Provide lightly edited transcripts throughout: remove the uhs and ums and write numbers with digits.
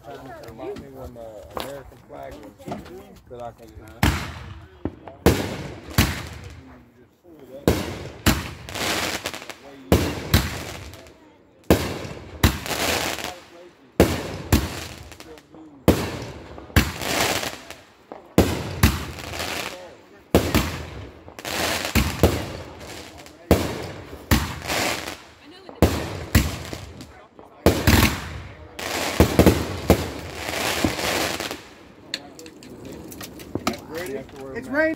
Remind me when the American flag was that I can. It's rain.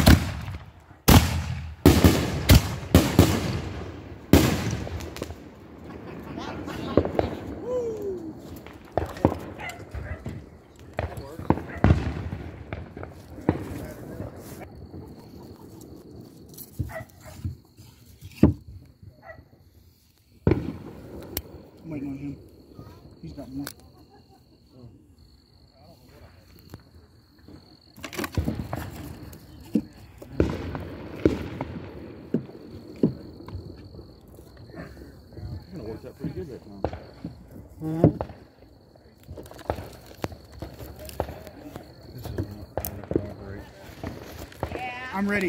I'm waiting on him. He's got more. Worked out pretty good that time. This is not great. I'm ready.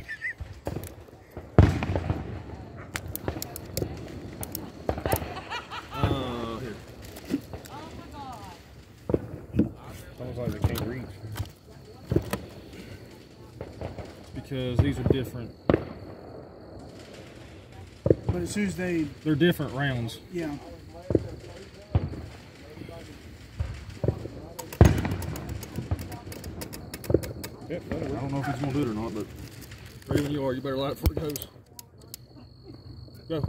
Here. Sounds like they can't reach. Because these are different. But as soon as they're different rounds. Yeah. Yep, I don't know if he's gonna do it or not, but ready when you are, you better light it before it goes. Go.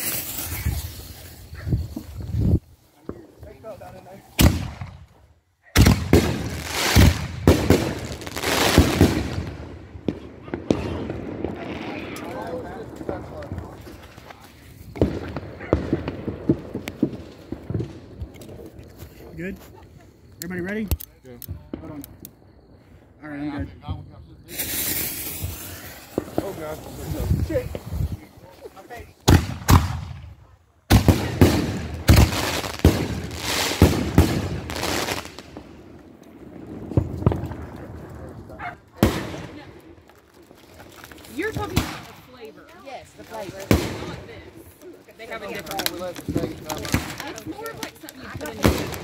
Good? Everybody ready? Yeah. Hold on. All right, I'm good. Oh God. Shit. You're talking about the flavor. Yes, the flavor. Not this. They have a different. It's more of like something you put in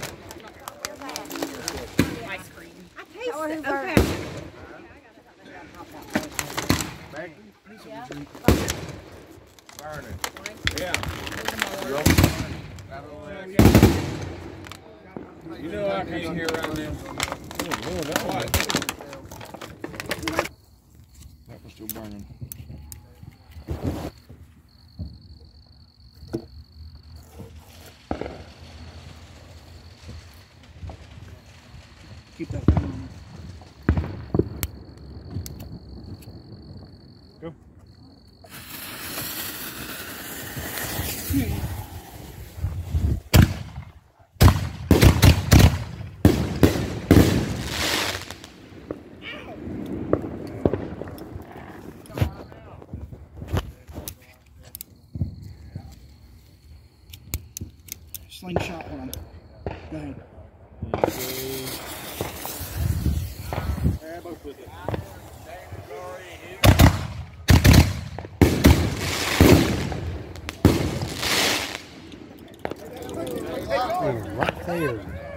ice cream. I taste it. Okay. Yeah. Burn it. Yeah. You know I can't hear around them. That was still burning. Keep that fan on. Go. Slingshot one. Go ahead. Yeah, both with it. Right there.